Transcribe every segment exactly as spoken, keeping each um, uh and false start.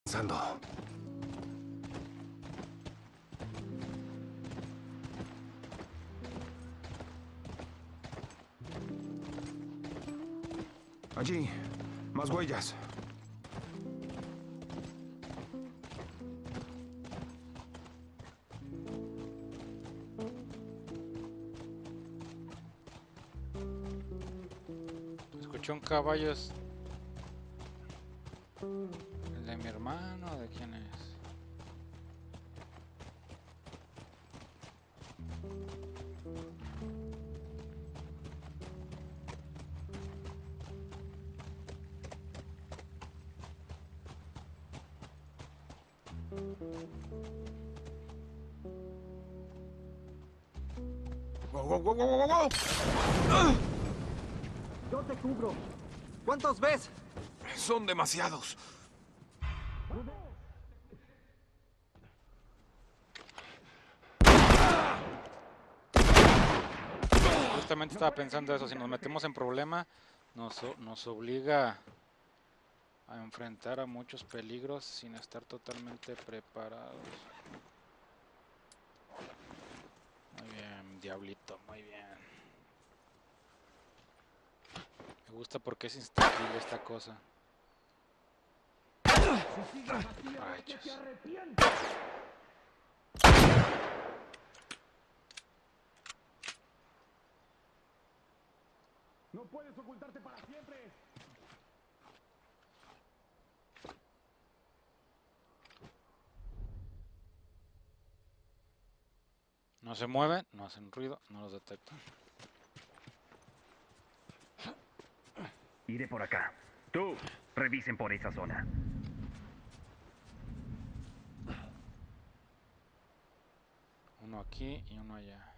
Pensando. Allí, más huellas. Escuché un caballo. ¿Es el de mi hermano o de quién es? ¡Wow, wow, wow, wow, wow, wow! ¡Ah! Yo te cubro. ¿Cuántos ves? Son demasiados. Justamente estaba pensando eso, si nos metemos en problema, nos, nos obliga a enfrentar a muchos peligros sin estar totalmente preparados. Muy bien, diablito, muy bien. Me gusta porque es instantil esta cosa. Rayos. No puedes ocultarte para siempre. No se mueven, no hacen ruido, no los detecto. Iré por acá. Tú, revisen por esa zona. Uno aquí y uno allá.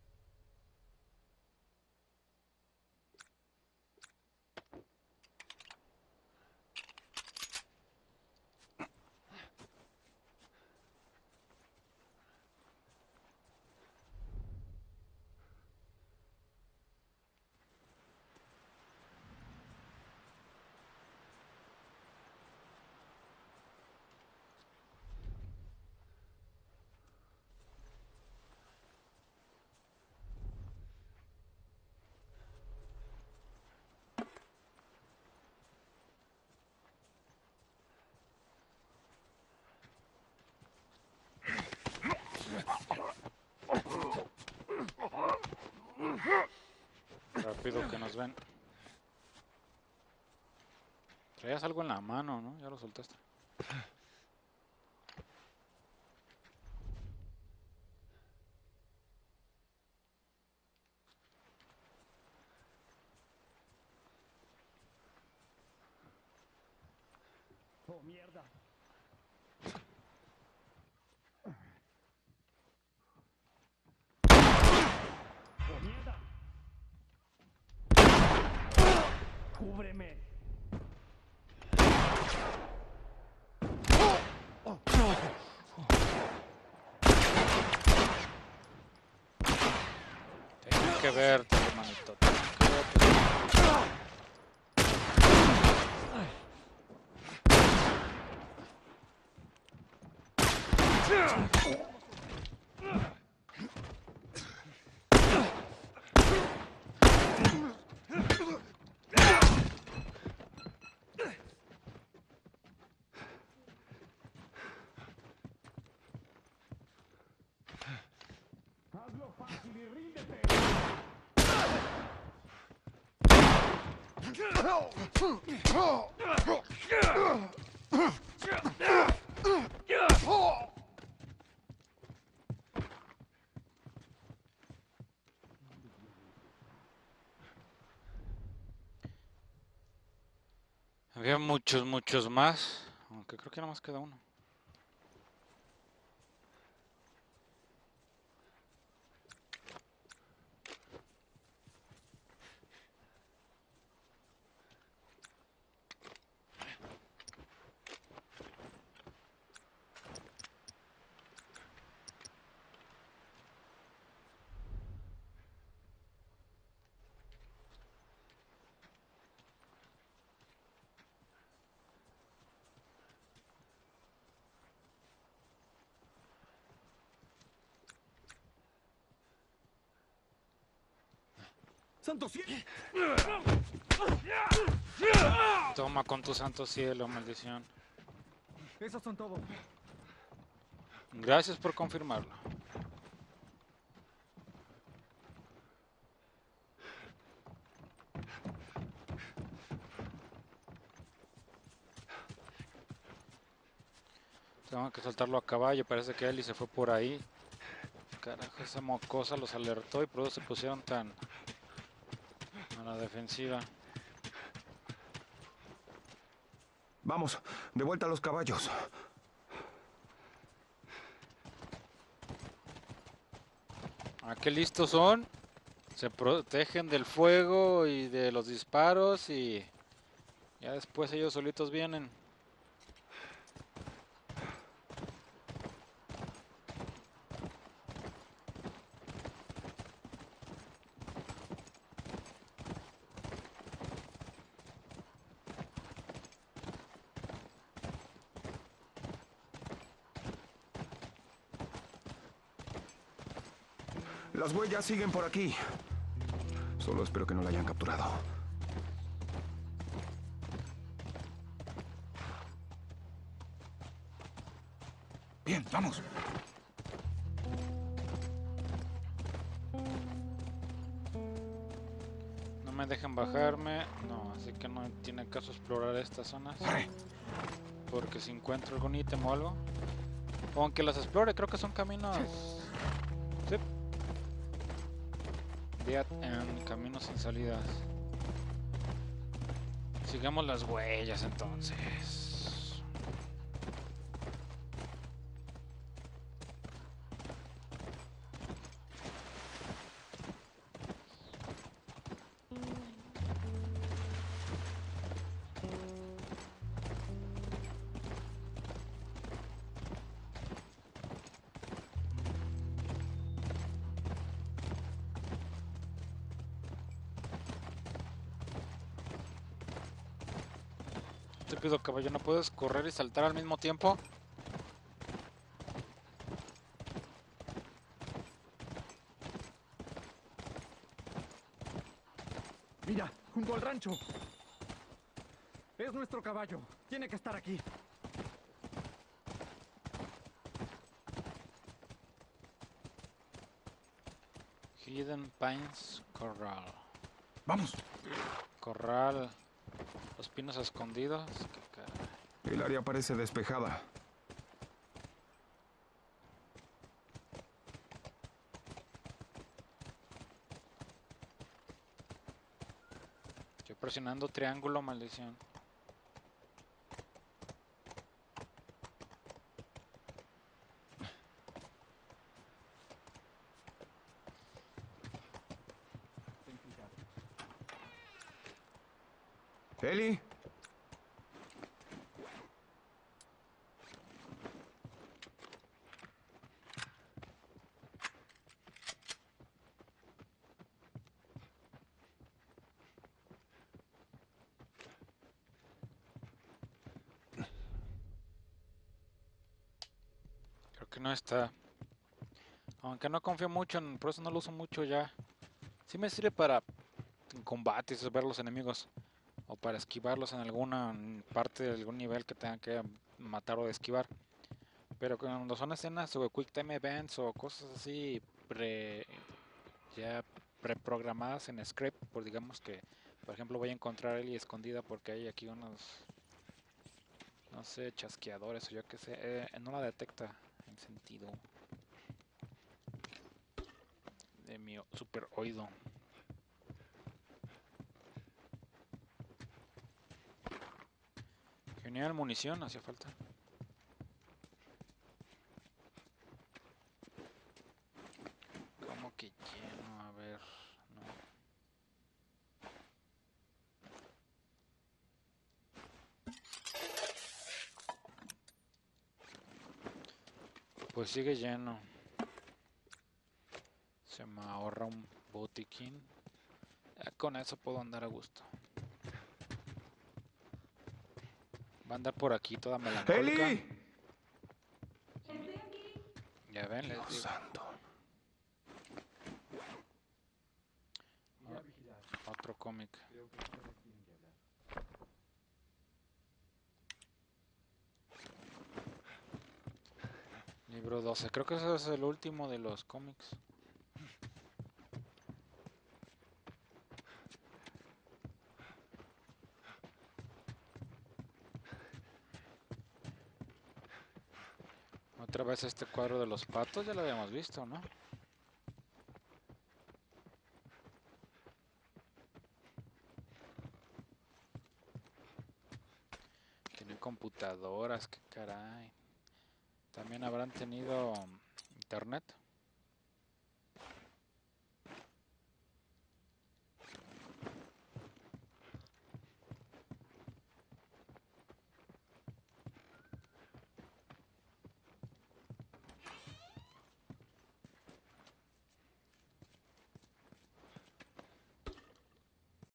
Rápido que nos ven. Traías algo en la mano, ¿no? Ya lo soltaste. Oh, mierda. Oh, mierda. Cúbreme. Tienen que verte, hermanito. Tienen que verte. Hazlo fácil y ríndete. Había muchos, muchos más. Aunque creo que nada más queda uno. ¡Santo cielo! Toma con tu santo cielo, maldición. Esos son todos. Gracias por confirmarlo. Tengo que soltarlo a caballo, parece que Eli se fue por ahí. Carajo, esa mocosa los alertó y por eso se pusieron tan a la defensiva. Vamos, de vuelta a los caballos. ¿A qué listos son? Se protegen del fuego y de los disparos y ya después ellos solitos vienen. Las huellas siguen por aquí. Solo espero que no la hayan capturado. Bien, vamos. No me dejan bajarme, no, así que no tiene caso explorar estas zonas. Porque si encuentro algún ítem o algo, aunque las explore, creo que son caminos. Sí. Dead end, caminos sin salidas. Sigamos las huellas entonces. Estúpido caballo, ¿no puedes correr y saltar al mismo tiempo? Mira, junto al rancho. Es nuestro caballo. Tiene que estar aquí. Hidden Pines Corral. Vamos. Corral. Los pinos escondidos. Qué caray. El área parece despejada. Estoy presionando triángulo, maldición. Eli. Creo que no está. Aunque no confío mucho en, por eso no lo uso mucho ya. Sí me sirve para en combates, ver los enemigos. O para esquivarlos en alguna parte de algún nivel que tengan que matar o esquivar. Pero cuando son escenas o quick time events o cosas así pre, ya preprogramadas en script, pues digamos que, por ejemplo, voy a encontrar a Ellie escondida porque hay aquí unos, no sé, chasqueadores o yo qué sé, eh, no la detecta en sentido de mi super oído. Genial, munición, hacía falta. ¿Cómo que lleno? A ver, no. Pues sigue lleno. Se me ahorra un botiquín. Ya con eso puedo andar a gusto. Va a andar por aquí toda melancólica. ¡Eli! Ya ven, les Dios digo. santo. otro cómic. Libro doce, creo que ese es el último de los cómics. Otra vez este cuadro de los patos, ya lo habíamos visto, ¿no? Tiene computadoras, qué caray. También habrán tenido internet.